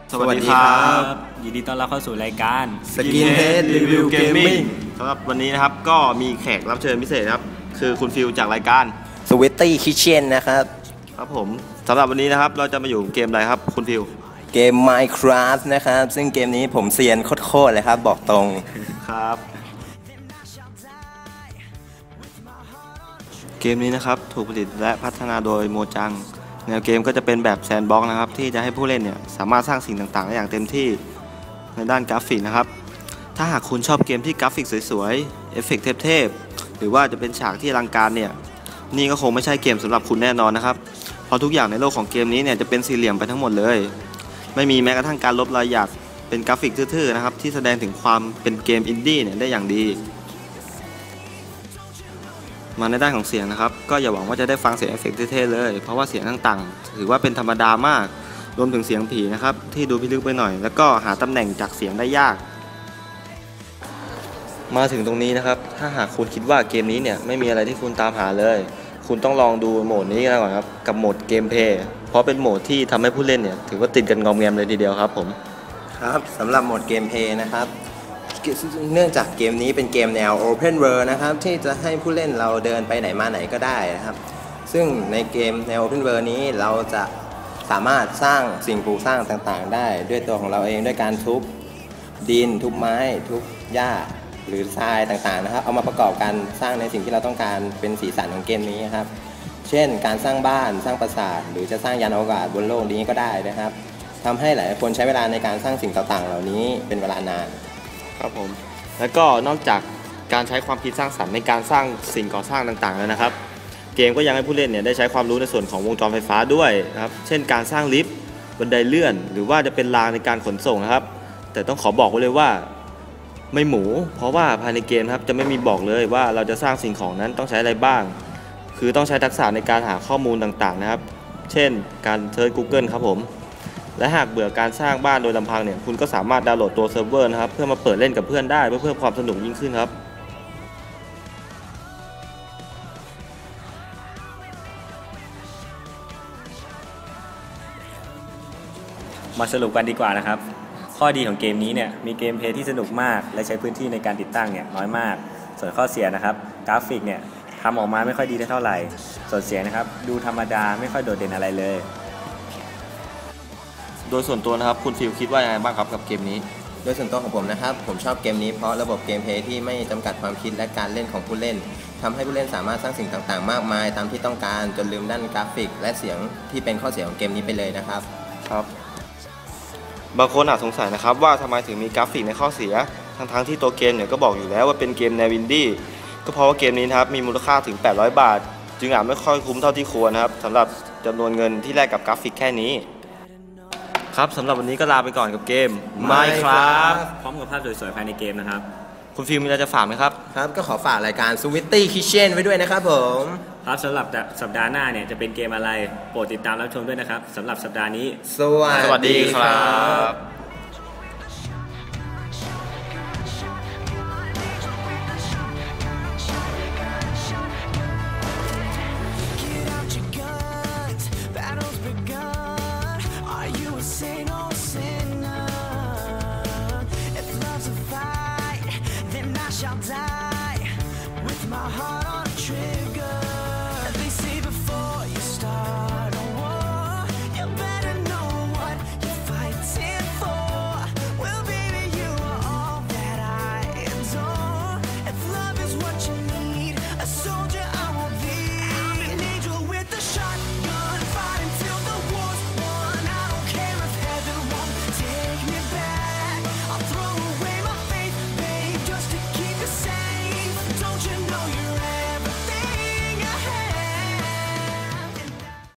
สวัสดีครับยินดีต้อนรับเข้าสู่รายการ Skinhead Review Gaming สำหรับวันนี้นะครับก็มีแขกรับเชิญพิเศษครับคือคุณฟิลจากรายการ Sweaty Kitchen นะครับครับผมสำหรับวันนี้นะครับเราจะมาอยู่เกมอะไรครับคุณฟิลเกม Minecraft นะครับซึ่งเกมนี้ผมเซียนโคตรเลยครับบอกตรงครับเกมนี้นะครับถูกผลิตและพัฒนาโดยโมจังแนวเกมก็จะเป็นแบบแซนด์บ็อกซ์นะครับที่จะให้ผู้เล่นเนี่ยสามารถสร้างสิ่งต่างๆได้อย่างเต็มที่ในด้านกราฟิกนะครับถ้าหากคุณชอบเกมที่กราฟิกสวยๆเอฟเฟกต์เทพๆหรือว่าจะเป็นฉากที่อลังการเนี่ยนี่ก็คงไม่ใช่เกมสำหรับคุณแน่นอนนะครับเพราะทุกอย่างในโลกของเกมนี้เนี่ยจะเป็นสี่เหลี่ยมไปทั้งหมดเลยไม่มีแม้กระทั่งการลบรอยหยักเป็นกราฟิกทื่อๆนะครับที่แสดงถึงความเป็นเกมอินดี้เนี่ยได้อย่างดีมาในด้านของเสียงนะครับก็อย่าหวังว่าจะได้ฟังเสียงเอฟเฟกต์เท่ๆเลยเพราะว่าเสียงต่างๆถือว่าเป็นธรรมดามากรวมถึงเสียงผีนะครับที่ดูพิลึกไปหน่อยแล้วก็หาตำแหน่งจากเสียงได้ยากมาถึงตรงนี้นะครับถ้าหากคุณคิดว่าเกมนี้เนี่ยไม่มีอะไรที่คุณตามหาเลยคุณต้องลองดูโหมดนี้กันก่อนครับกับโหมดเกมเพลย์เพราะเป็นโหมดที่ทำให้ผู้เล่นเนี่ยถือว่าติดกันงอมแงมเลยทีเดียวครับผมครับสำหรับโหมดเกมเพลย์นะครับเนื่องจากเกมนี้เป็นเกมแนว Open World นะครับที่จะให้ผู้เล่นเราเดินไปไหนมาไหนก็ได้นะครับซึ่งในเกมแนว Open World นี้เราจะสามารถสร้างสิ่งปลูกสร้างต่างๆได้ด้วยตัวของเราเองด้วยการทุบดินทุบไม้ทุบหญ้าหรือทรายต่างๆนะครับเอามาประกอบกันสร้างในสิ่งที่เราต้องการเป็นสีสันของเกมนี้ครับเช่นการสร้างบ้านสร้างปราสาทหรือจะสร้างยานอวกาศบนโลกนี้ก็ได้นะครับทำให้หลายคนใช้เวลาในการสร้างสิ่งต่างๆเหล่านี้เป็นเวลานานครับผมแล้วก็นอกจากการใช้ความคิดสร้างสรรค์ในการสร้างสิ่งก่อสร้างต่างๆแล้วนะครับเกมก็ยังให้ผู้เล่นเนี่ยได้ใช้ความรู้ในส่วนของวงจรไฟฟ้าด้วยนะครับเช่นการสร้างลิฟต์บันไดเลื่อนหรือว่าจะเป็นรางในการขนส่งนะครับแต่ต้องขอบอกไว้เลยว่าไม่หมูเพราะว่าภายในเกมครับจะไม่มีบอกเลยว่าเราจะสร้างสิ่งของนั้นต้องใช้อะไรบ้างคือต้องใช้ทักษะในการหาข้อมูลต่างๆนะครับเช่นการเซิร์ช Google ครับผมและหากเบื่อการสร้างบ้านโดยลำพังเนี่ยคุณก็สามารถดาวน์โหลดตัวเซิร์ฟเวอร์นะครับเพื่อมาเปิดเล่นกับเพื่อนได้เพื่อเพิ่มความสนุกยิ่งขึ้นครับมาสรุปกันดีกว่านะครับข้อดีของเกมนี้เนี่ยมีเกมเพลย์ที่สนุกมากและใช้พื้นที่ในการติดตั้งเนี่ยน้อยมากส่วนข้อเสียนะครับกราฟิกเนี่ยทำออกมาไม่ค่อยดีเท่าไหร่ส่วนเสียงนะครับดูธรรมดาไม่ค่อยโดดเด่นอะไรเลยโดยส่วนตัวนะครับคุณฟิลคิดว่ายังไงบ้างครับกับเกมนี้โดยส่วนตัวของผมนะครับผมชอบเกมนี้เพราะระบบเกมเพลย์ที่ไม่จำกัดความคิดและการเล่นของผู้เล่นทำให้ผู้เล่นสามารถสร้างสิ่งต่างๆมากมายตามที่ต้องการจนลืมด้านกราฟิกและเสียงที่เป็นข้อเสียของเกมนี้ไปเลยนะครับครับบางคนอาจสงสัยนะครับว่าทำไมถึงมีกราฟิกในข้อเสียทั้งที่ตัวเกมเนี่ยก็บอกอยู่แล้วว่าเป็นเกมแนวอินดี้ก็เพราะว่าเกมนี้นะครับมีมูลค่าถึง800 บาทจึงอาจไม่ค่อยคุ้มเท่าที่ควรนะครับสำหรับจำนวนเงินที่แลกกับกราฟิกแค่นี้ครับสำหรับวันนี้ก็ลาไปก่อนกับเกม Minecraft พร้อมกับภาพสวยๆภายในเกมนะครับคุณฟิล์มมีอะไรจะฝากไหมครับครับก็ขอฝากรายการ Sweaty Kitchen ไว้ด้วยนะครับผมครับสำหรับสัปดาห์หน้าเนี่ยจะเป็นเกมอะไรโปรดติดตามรับชมด้วยนะครับสำหรับสัปดาห์นี้สวัสดีครับ